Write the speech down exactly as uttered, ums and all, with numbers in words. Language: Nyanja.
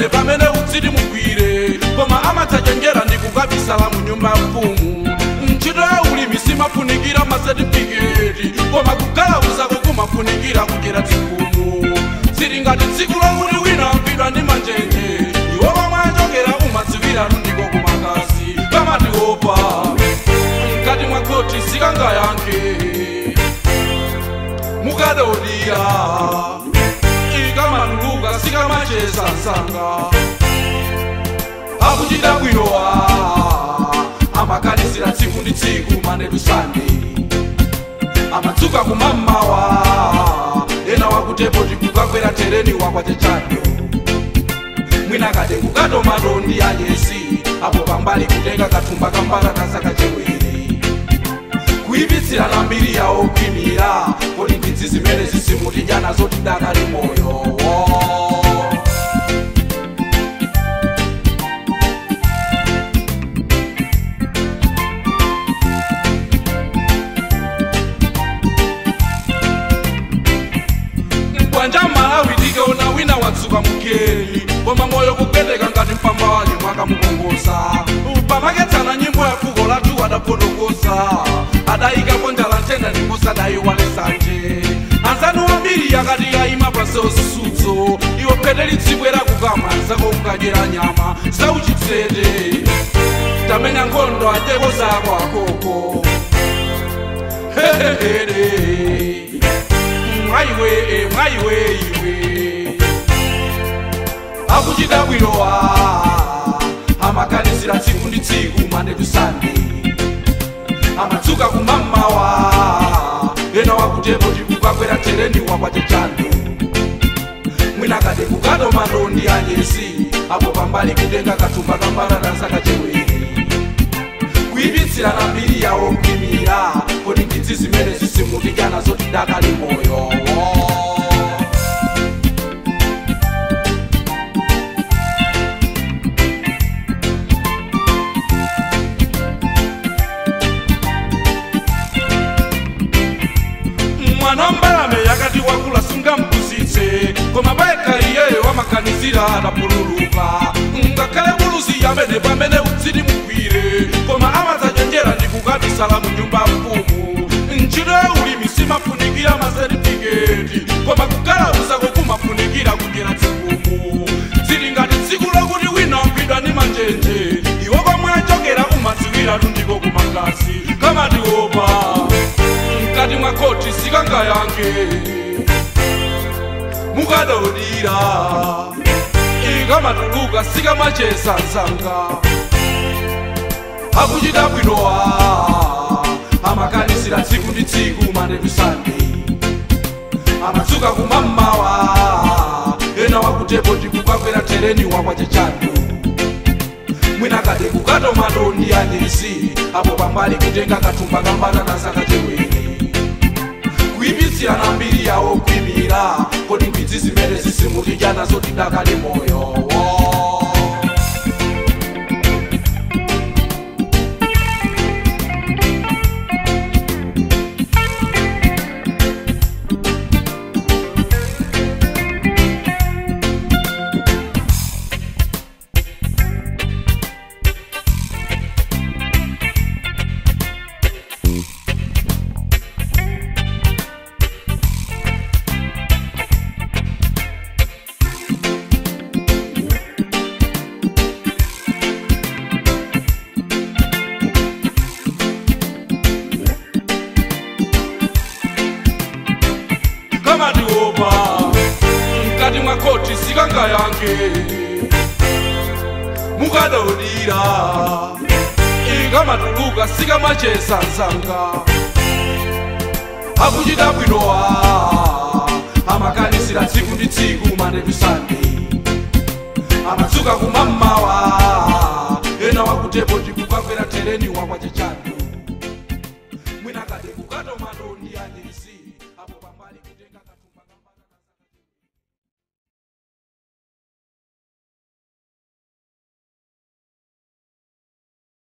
yamene pamene utsiri mugwire koma amatachenjera ndi kukabisala mu nyumba ya mfumu. Ntchito ya ulimi simafunikira masetifiketi koma kugalauza kumafunikira kudyera dzikumu. Sili ngati tsiku lokuti wina agwidwa ndi manjenje iwo komwe achokera umadziwira ndiko kumakasi kamatiopa mkati mwa khoti sikangayankhe mukadodira ikamatuluka sikamacheza nsanga akuchita bwinowa amakalisira tsiku ndi tsiku manedu sande amadzuka kumamawa ena wakutepo tikukakwera tereni wakwate chando mwina kade kukato madondi anyesi apo pambali kutenga katumba kambala kasakachewere kuibitsira na mbiri yawo kwimira kodi ndidzi zimene zisimutijana zotidakali moyo. Mbwanja Malawi tikaona wina watsuka mukeri koma moyo kugwedeka ngati mpamba wake mwaka mukongosa pamaketsana nyimbo ya fuko latu adapotokosa adayika ponja la ntenda ndipo sadaiwale sanje anzanu wambiri yakati yayima pasewo zisudzo iwo phete litsibwera kukama zako kukadyera nyama zauchitsete tamenya nkhondo ateko zako akoko hehehere mwaiwe mwaiwe iwe akuchita bwinowa amakanisira tsiku ndi tsiku manedu sande amadzuka kumamawa ena wakutepo tikukakwera tereni wakwate chando mwina kade kukato madondi anyesi apo pambali kutenga katumba kambala kasakachewere kuibitsira na mbiri yawo kwimira kodi ndidzi zimene zisimutijana zotidakali moyo. Mwana mbalame yakati wakula sunga mpusitse koma baeka iyeyo wamakanizira adapululuka ngakhale buluzi yamene pamene utsiri mugwire koma amatachenjera ndi kukabisala mu nyumba ya mfumu. Ntchito ya ulimi simafunikira masetifiketi koma kugalauza kumafunikira kudyera dzikumu. Zili ngati tsiku lokuti wina agwidwa ndi manjenje iwo komwe achokera umadziwira ndiko kumakasi kamatiopa mkati mwa khoti sikangayankhe mukadodira ikamatuluka sikamacheza nsanga akuchita bwinowa amakanisira tsiku ndi tsiku manedu sande amadzuka kumamawa ena wakutepo tikukakwera tereni wakwate chando mwina kade kukato madondi anyesi apo pambali kutenga katumba kambala kasakachewere kuibitsira na mbiri yawo kwimira kodi ndidzi zimene zisimutijana zotidakali moyo. Kamatiopa mkati mwa khoti sikangayankhe mukadodira ikamatuluka sikamacheza nsanga akuchita bwinowa amakanisira tsiku ndi tsiku manedu sande amadzuka kumamawa ena wakutepo tikukakwera tereni wakwate chando mwina kade kukato madondi anyesi